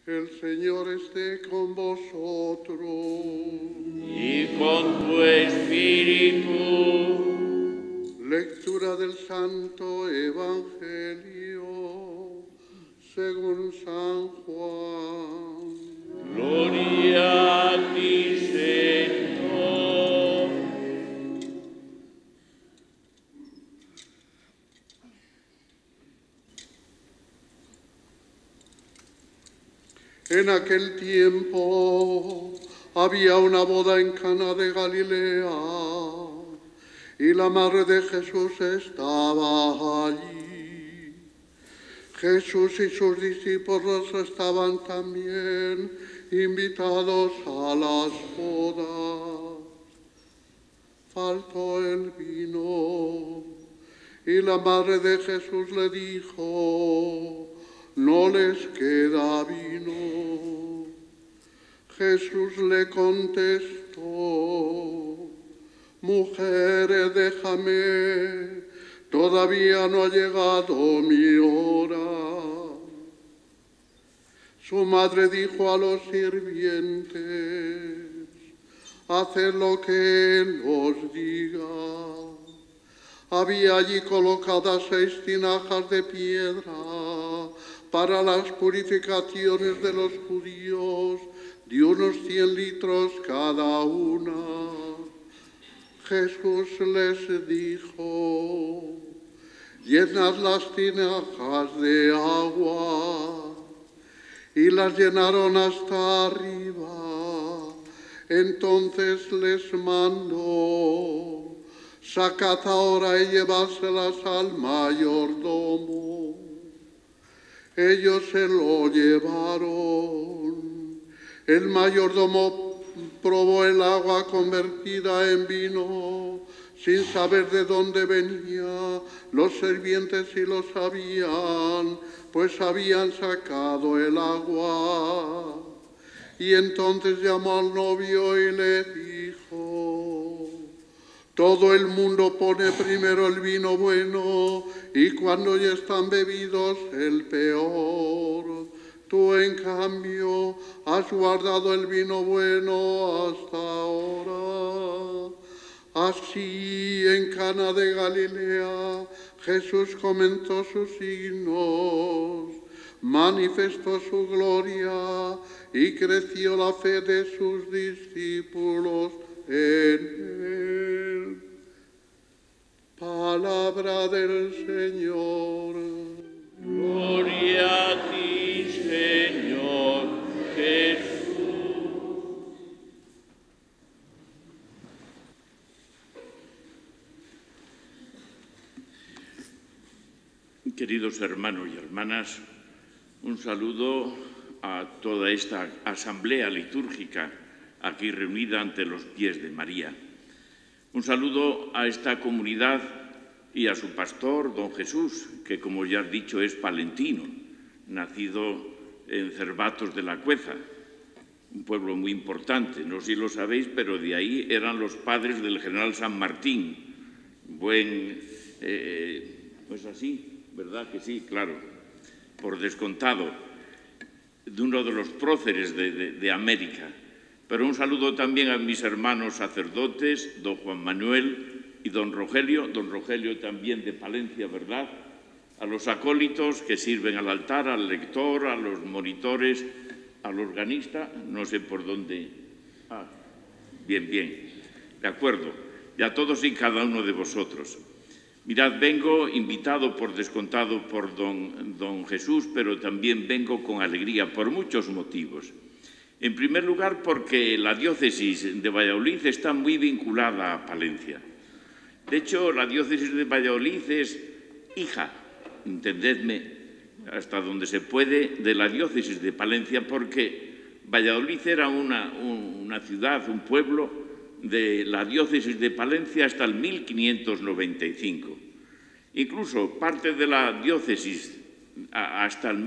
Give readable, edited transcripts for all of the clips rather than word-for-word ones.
El Señor esté con vosotros. Y con tu espíritu. Lectura del Santo Evangelio según San Juan. Gloria a ti, Señor. En aquel tiempo había una boda en Cana de Galilea y la madre de Jesús estaba allí. Jesús y sus discípulos estaban también invitados a las bodas. Faltó el vino y la madre de Jesús le dijo: no les queda vino. Jesús le contestó: mujer, déjame, todavía no ha llegado mi hora. Su madre dijo a los sirvientes: haced lo que él os diga. Había allí colocadas 6 tinajas de piedra para las purificaciones de los judíos, de unos 100 litros cada una. Jesús les dijo: llenad las tinajas de agua. Y las llenaron hasta arriba. Entonces les mandó: sacad ahora y llevádselas al mayordomo. Ellos se lo llevaron. El mayordomo probó el agua convertida en vino, sin saber de dónde venía. Los sirvientes sí lo sabían, pues habían sacado el agua. Y entonces llamó al novio y le dijo: todo el mundo pone primero el vino bueno y cuando ya están bebidos el peor. Tú, en cambio, has guardado el vino bueno hasta ahora. Así, en Cana de Galilea, Jesús comenzó sus signos, manifestó su gloria y creció la fe de sus discípulos en él. Palabra del Señor. Gloria a ti, Señor Jesús. Queridos hermanos y hermanas, un saludo a toda esta asamblea litúrgica aquí reunida ante los pies de María. Un saludo a esta comunidad y a su pastor, don Jesús, que, como ya has dicho, es palentino, nacido en Cervatos de la Cueza, un pueblo muy importante. No sé si lo sabéis, pero de ahí eran los padres del general San Martín. Pues así, ¿verdad que sí? Claro, por descontado, de uno de los próceres de América. Pero un saludo también a mis hermanos sacerdotes, don Juan Manuel y don Rogelio también de Palencia, ¿verdad? A los acólitos que sirven al altar, al lector, a los monitores, al organista, no sé por dónde. Bien, de acuerdo, y a todos y cada uno de vosotros. Mirad, vengo invitado por descontado por don Jesús, pero también vengo con alegría por muchos motivos. En primer lugar, porque la diócesis de Valladolid está muy vinculada a Palencia. De hecho, la diócesis de Valladolid es hija, entendedme, hasta donde se puede, de la diócesis de Palencia, porque Valladolid era una ciudad, un pueblo de la diócesis de Palencia hasta el 1595. Incluso parte de la diócesis hasta el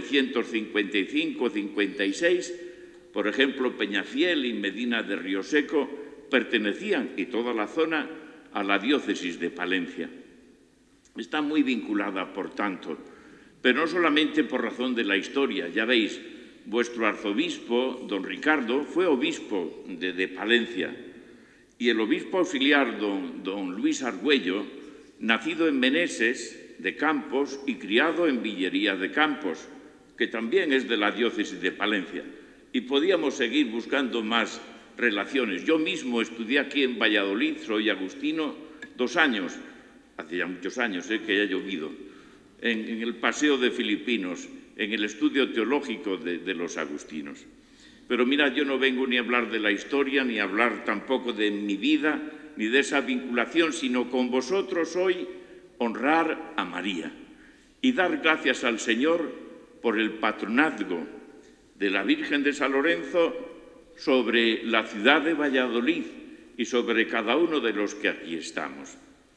1955-56, por ejemplo, Peñafiel y Medina de Rioseco, pertenecían, y toda la zona, a la diócesis de Palencia. Está muy vinculada, por tanto, pero no solamente por razón de la historia. Ya veis, vuestro arzobispo, don Ricardo, fue obispo de Palencia, y el obispo auxiliar, don Luis Argüello, nacido en Meneses de Campos y criado en Villería de Campos, que también es de la diócesis de Palencia. Y podíamos seguir buscando más relaciones. Yo mismo estudié aquí en Valladolid, soy agustino, 2 años, hace ya muchos años que haya llovido, en el Paseo de Filipinos, en el estudio teológico de los agustinos. Pero mira, yo no vengo ni a hablar de la historia, ni a hablar tampoco de mi vida, ni de esa vinculación, sino con vosotros hoy honrar a María y dar gracias al Señor por el patronazgo de la Virgen de San Lorenzo sobre la ciudad de Valladolid y sobre cada uno de los que aquí estamos.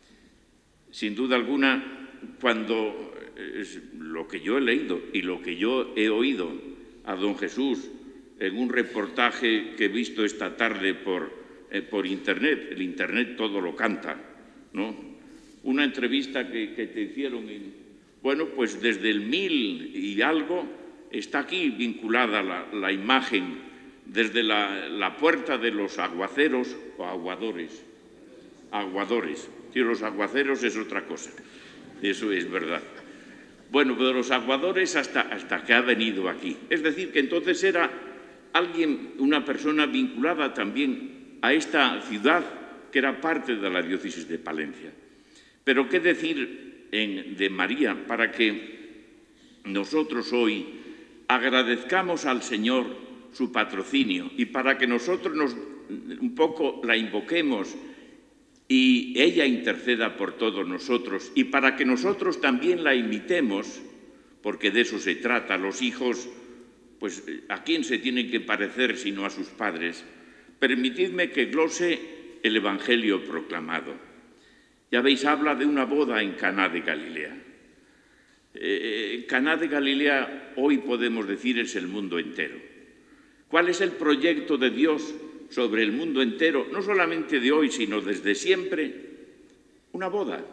Sin duda alguna, cuando lo que yo he leído y lo que yo he oído a don Jesús en un reportaje que he visto esta tarde por Internet, el Internet todo lo canta, ¿no? Una entrevista que te hicieron, bueno, pues desde el 1000 y algo está aquí vinculada la imagen, desde la puerta de los aguaceros o aguadores. Aguadores. Sí, los aguaceros es otra cosa, eso es verdad. Bueno, pero los aguadores hasta que ha venido aquí. Es decir, que entonces era alguien, una persona vinculada también a esta ciudad que era parte de la diócesis de Palencia. Pero qué decir de María para que nosotros hoy agradezcamos al Señor su patrocinio y para que nosotros un poco la invoquemos y ella interceda por todos nosotros y para que nosotros también la imitemos, porque de eso se trata. Los hijos, pues ¿a quién se tienen que parecer sino a sus padres? Permitidme que glose el Evangelio proclamado. Ya veis, habla de una boda en Caná de Galilea. Caná de Galilea, hoy podemos decir, es el mundo entero. ¿Cuál es el proyecto de Dios sobre el mundo entero? No solamente de hoy, sino desde siempre. Una boda,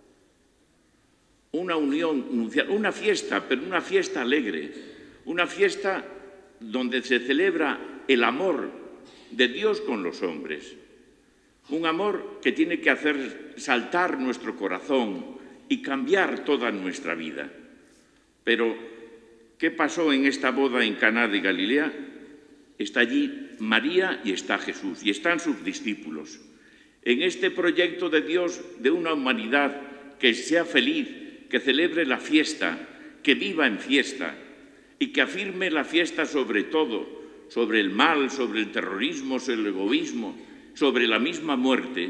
una unión nupcial, una fiesta, pero una fiesta alegre, una fiesta donde se celebra el amor de Dios con los hombres. Un amor que tiene que hacer saltar nuestro corazón y cambiar toda nuestra vida. Pero, ¿qué pasó en esta boda en Caná de Galilea? Está allí María y está Jesús, y están sus discípulos. En este proyecto de Dios, de una humanidad que sea feliz, que celebre la fiesta, que viva en fiesta, y que afirme la fiesta sobre todo, sobre el mal, sobre el terrorismo, sobre el egoísmo, sobre la misma muerte.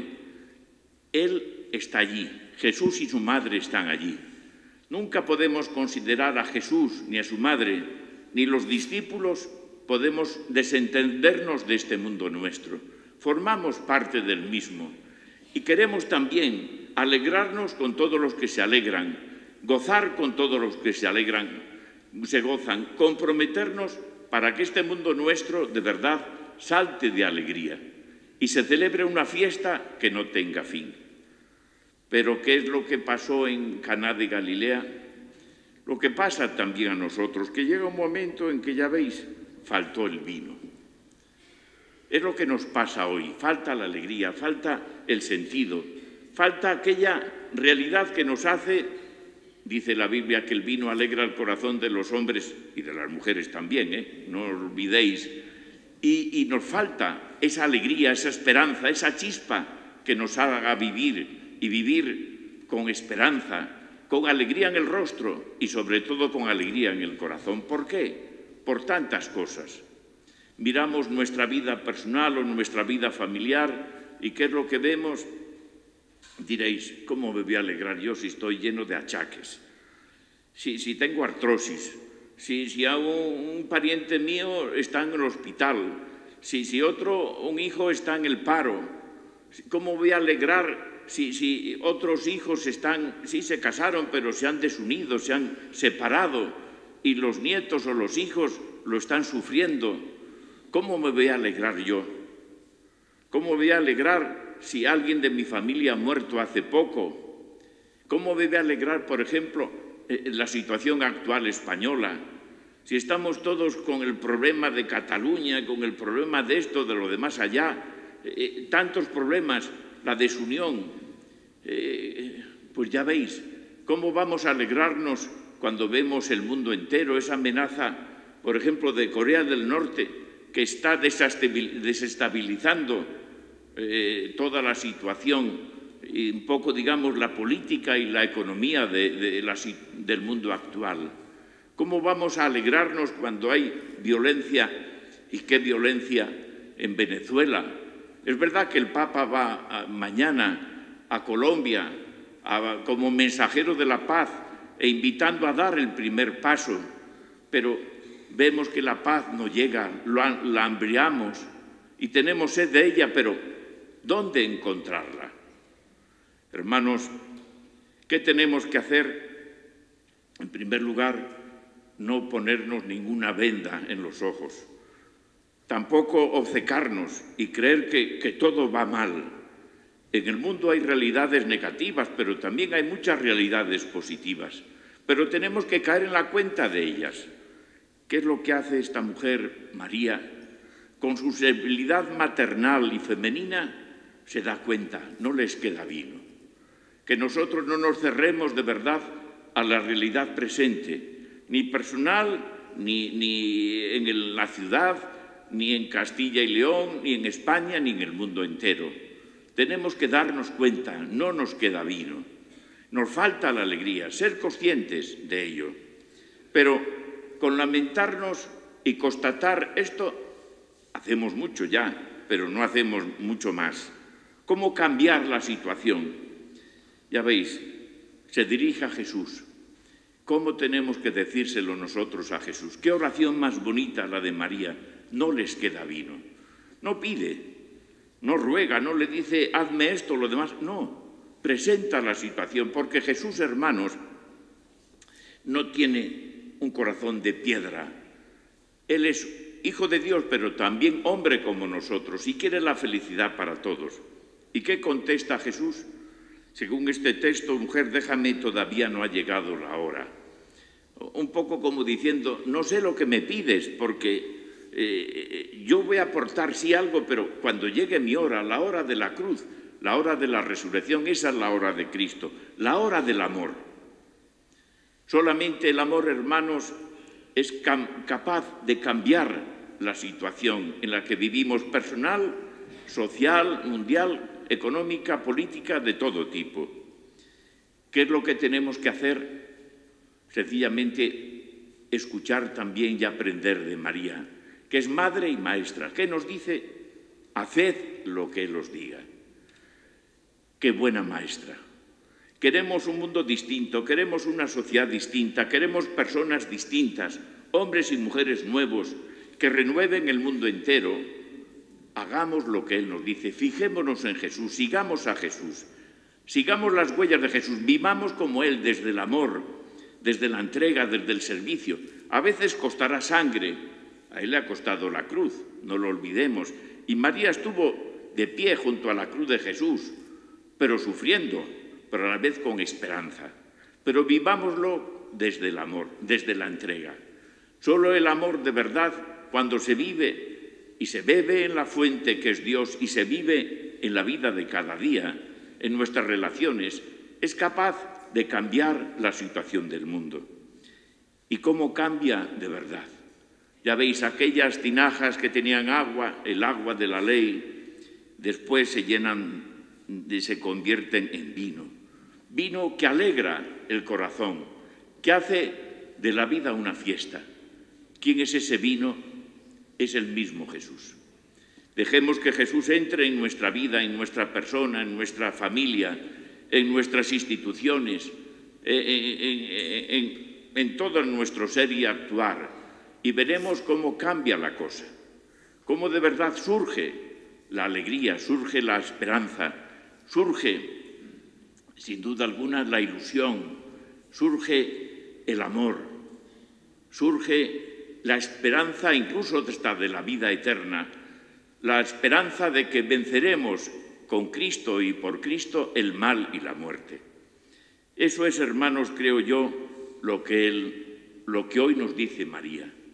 Él está allí, Jesús y su madre están allí. Nunca podemos considerar a Jesús ni a su madre, ni los discípulos, podemos desentendernos de este mundo nuestro. Formamos parte del mismo y queremos también alegrarnos con todos los que se alegran, gozar con todos los que se alegran, se gozan, comprometernos para que este mundo nuestro de verdad salte de alegría y se celebre una fiesta que no tenga fin. Pero ¿qué es lo que pasó en Caná de Galilea? Lo que pasa también a nosotros, que llega un momento en que, ya veis, faltó el vino. Es lo que nos pasa hoy, falta la alegría, falta el sentido, falta aquella realidad que nos hace, dice la Biblia, que el vino alegra el corazón de los hombres y de las mujeres también, no olvidéis, y nos falta esa alegría, esa esperanza, esa chispa que nos haga vivir y vivir con esperanza, con alegría en el rostro y sobre todo con alegría en el corazón. ¿Por qué? Por tantas cosas. Miramos nuestra vida personal o nuestra vida familiar y ¿qué es lo que vemos? Diréis, ¿cómo me voy a alegrar yo si estoy lleno de achaques? Si tengo artrosis, si un pariente mío está en el hospital, si un hijo está en el paro, ¿cómo voy a alegrar si otros hijos se casaron pero se han desunido, se han separado y los nietos o los hijos lo están sufriendo? ¿Cómo me voy a alegrar yo? ¿Cómo voy a alegrar si alguien de mi familia ha muerto hace poco? ¿Cómo me voy a alegrar, por ejemplo, en la situación actual española? Si estamos todos con el problema de Cataluña, con el problema de esto, de lo de más allá, tantos problemas, la desunión, pues ya veis, ¿cómo vamos a alegrarnos cuando vemos el mundo entero, esa amenaza, por ejemplo, de Corea del Norte, que está desestabilizando toda la situación y un poco, digamos, la política y la economía del mundo actual? ¿Cómo vamos a alegrarnos cuando hay violencia, y qué violencia, en Venezuela? Es verdad que el Papa va mañana a Colombia como mensajero de la paz e invitando a dar el primer paso, pero vemos que la paz no llega, la hambriamos y tenemos sed de ella, pero ¿dónde encontrarla? Hermanos, ¿qué tenemos que hacer? En primer lugar, no ponernos ninguna venda en los ojos, tampoco obcecarnos y creer que todo va mal. En el mundo hay realidades negativas, pero también hay muchas realidades positivas, pero tenemos que caer en la cuenta de ellas. ¿Qué es lo que hace esta mujer, María? Con su sensibilidad maternal y femenina se da cuenta, no les queda vino. Que nosotros no nos cerremos de verdad a la realidad presente, ni personal, ni en la ciudad, ni en Castilla y León, ni en España, ni en el mundo entero. Tenemos que darnos cuenta, no nos queda vino. Nos falta la alegría, ser conscientes de ello. Pero con lamentarnos y constatar esto, hacemos mucho ya, pero no hacemos mucho más. ¿Cómo cambiar la situación? Ya veis, se dirige a Jesús. ¿Cómo tenemos que decírselo nosotros a Jesús? ¿Qué oración más bonita la de María? No les queda vino. No pide, no ruega, no le dice, hazme esto, lo demás. No, presenta la situación, porque Jesús, hermanos, no tiene un corazón de piedra. Él es Hijo de Dios, pero también hombre como nosotros, y quiere la felicidad para todos. ¿Y qué contesta Jesús? Según este texto, mujer, déjame, todavía no ha llegado la hora. Un poco como diciendo, no sé lo que me pides, porque yo voy a aportar sí algo, pero cuando llegue mi hora, la hora de la cruz, la hora de la resurrección, esa es la hora de Cristo, la hora del amor. Solamente el amor, hermanos, es capaz de cambiar la situación en la que vivimos, personal, social, mundial, económica, política, de todo tipo. ¿Qué es lo que tenemos que hacer? Sencillamente escuchar también y aprender de María, que es madre y maestra. ¿Qué nos dice? Haced lo que Él os diga. Qué buena maestra. Queremos un mundo distinto, queremos una sociedad distinta, queremos personas distintas, hombres y mujeres nuevos, que renueven el mundo entero. Hagamos lo que Él nos dice, fijémonos en Jesús, sigamos a Jesús, sigamos las huellas de Jesús, vivamos como Él, desde el amor, desde la entrega, desde el servicio. A veces costará sangre, a Él le ha costado la cruz, no lo olvidemos. Y María estuvo de pie junto a la cruz de Jesús, pero sufriendo, pero a la vez con esperanza. Pero vivámoslo desde el amor, desde la entrega. Solo el amor de verdad, cuando se vive y se bebe en la fuente que es Dios y se vive en la vida de cada día, en nuestras relaciones, es capaz de cambiar la situación del mundo. ¿Y cómo cambia de verdad? Ya veis, aquellas tinajas que tenían agua, el agua de la ley, después se llenan, se convierten en vino. Vino que alegra el corazón, que hace de la vida una fiesta. ¿Quién es ese vino? Es el mismo Jesús. Dejemos que Jesús entre en nuestra vida, en nuestra persona, en nuestra familia, en nuestras instituciones, en todo nuestro ser y actuar, y veremos cómo cambia la cosa, cómo de verdad surge la alegría, surge la esperanza, surge, sin duda alguna, la ilusión, surge el amor, surge la esperanza incluso hasta de la vida eterna, la esperanza de que venceremos con Cristo y por Cristo el mal y la muerte. Eso es, hermanos, creo yo, lo que hoy nos dice María.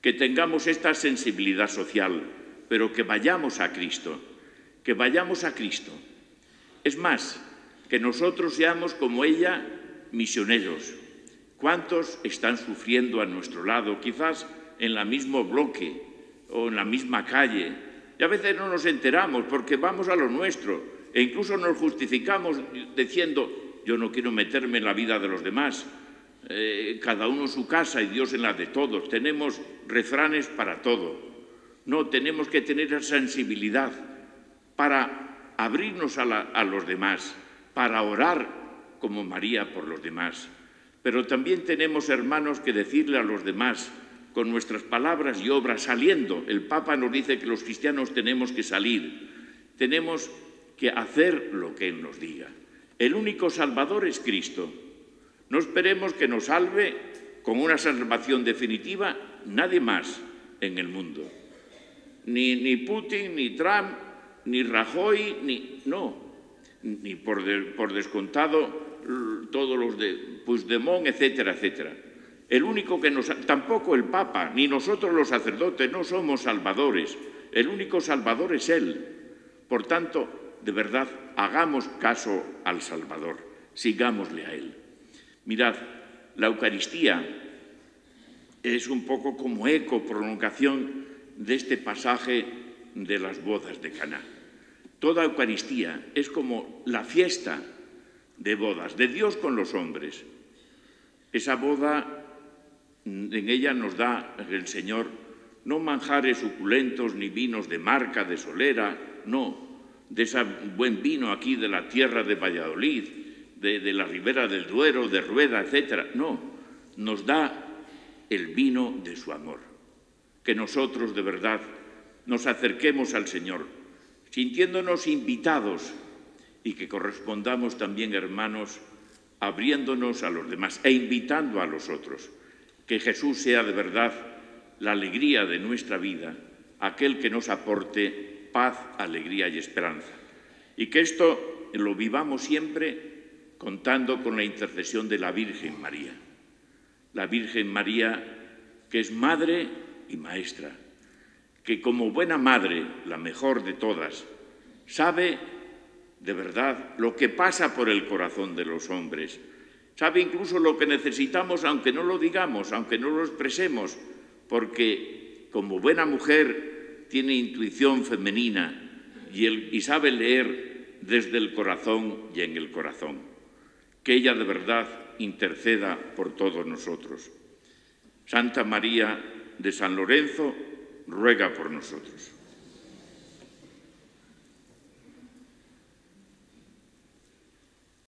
que tengamos esta sensibilidad social, pero que vayamos a Cristo, que vayamos a Cristo. Es más, que nosotros seamos como ella, misioneros. ¿Cuántos están sufriendo a nuestro lado, quizás en el mismo bloque o en la misma calle? Y a veces no nos enteramos porque vamos a lo nuestro e incluso nos justificamos diciendo: yo no quiero meterme en la vida de los demás, cada uno en su casa y Dios en la de todos. Tenemos refranes para todo. No, tenemos que tener esa sensibilidad para abrirnos a los demás, para orar como María por los demás. Pero también tenemos, hermanos, que decirle a los demás con nuestras palabras y obras, saliendo. El Papa nos dice que los cristianos tenemos que salir, tenemos que hacer lo que Él nos diga. El único Salvador es Cristo. No esperemos que nos salve con una salvación definitiva nadie más en el mundo. Ni Putin, ni Trump, ni Rajoy, ni por descontado todos los de Puigdemont, etcétera, etcétera. El único que tampoco el Papa, ni nosotros los sacerdotes, no somos salvadores. El único Salvador es Él. Por tanto, de verdad, hagamos caso al Salvador, sigámosle a Él. Mirad, la Eucaristía es un poco como eco, prolongación de este pasaje de las bodas de Caná. Toda Eucaristía es como la fiesta de bodas, de Dios con los hombres. Esa boda, en ella nos da el Señor no manjares suculentos ni vinos de marca, de solera, no, de ese buen vino aquí de la tierra de Valladolid, de la ribera del Duero, de Rueda, etcétera. No, nos da el vino de su amor. Que nosotros de verdad nos acerquemos al Señor, sintiéndonos invitados y que correspondamos también, hermanos, abriéndonos a los demás e invitando a los otros. Que Jesús sea de verdad la alegría de nuestra vida, aquel que nos aporte paz, alegría y esperanza. Y que esto lo vivamos siempre contando con la intercesión de la Virgen María. La Virgen María, que es madre y maestra, que como buena madre, la mejor de todas, sabe de verdad lo que pasa por el corazón de los hombres, sabe incluso lo que necesitamos, aunque no lo digamos, aunque no lo expresemos, porque como buena mujer tiene intuición femenina y sabe leer desde el corazón y en el corazón. Que ella de verdad interceda por todos nosotros. Santa María de San Lorenzo, ruega por nosotros.